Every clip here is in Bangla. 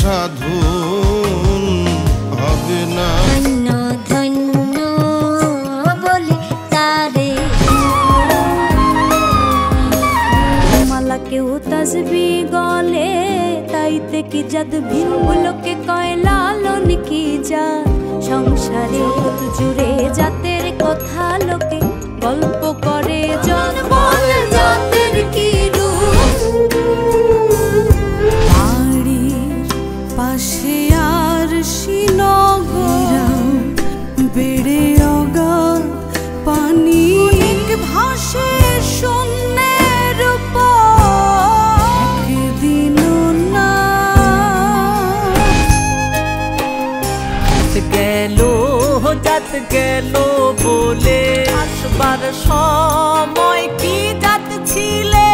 সাধন হবে না। ধন্য ধন্য বলে তারে মালা কেউ তসবি গলে তাইতে কি জাদ ভিনগুলোকে কয় লালন কি যা সংসারে জগৎ জুড়ে জাতের কথা লোকে গল্প করে জন বলে জাতের কি বাড়ির পাশে আর শ্রীনগর বেড়ে অগাধ পানি ভাসে শূন্যের একদিন না গেল যাত গেল বলে আসবার সময় কি যাত ছিলে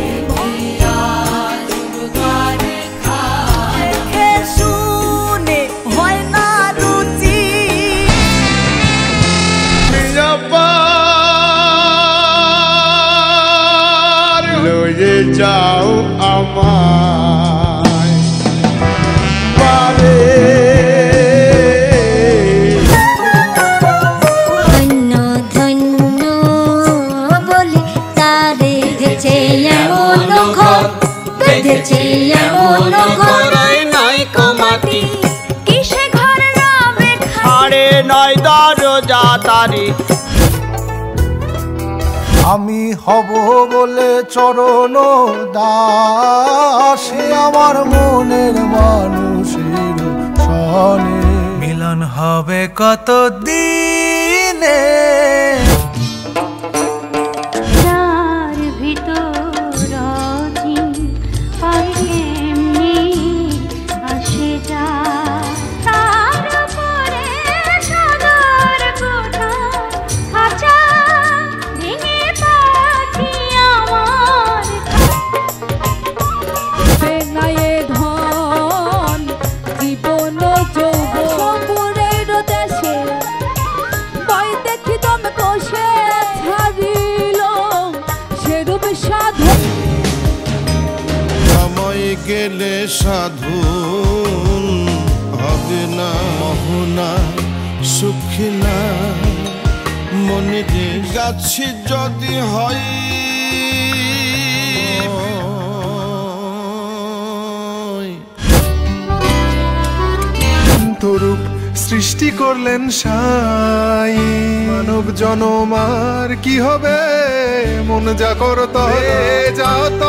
শুনে হয় না রুচি লয়ে যাও আমায় পারে। ধন্য ধন্য বলে তারে বেঁধেছে এমন ঘর বেঁধেছে এমন ঘর নাই কমাটি কিসে ঘর রবে আরে নয় দরজা তারি আমি হব বলে চরণ দাসে আমার মনের মানুষের সনে মিলন হবে কত দিনে তার ভিতর আর কেমনি আসে যা তার উপরে সদর কোঠা খাঁচা ভেঙে পাখি আমার বেনায়ে ধন জীবন যৌবনের দেশে ভয় দেখি তুমি কোষে ছাড়িল সেরূপ সাধন সময় গেলে সাধন হবে না। মোহনা সুখী না মনে যে গাছি যদি হয় তরূপ সৃষ্টি করলেন সাই মানব জনমার কি হবে মন যা করতে যাও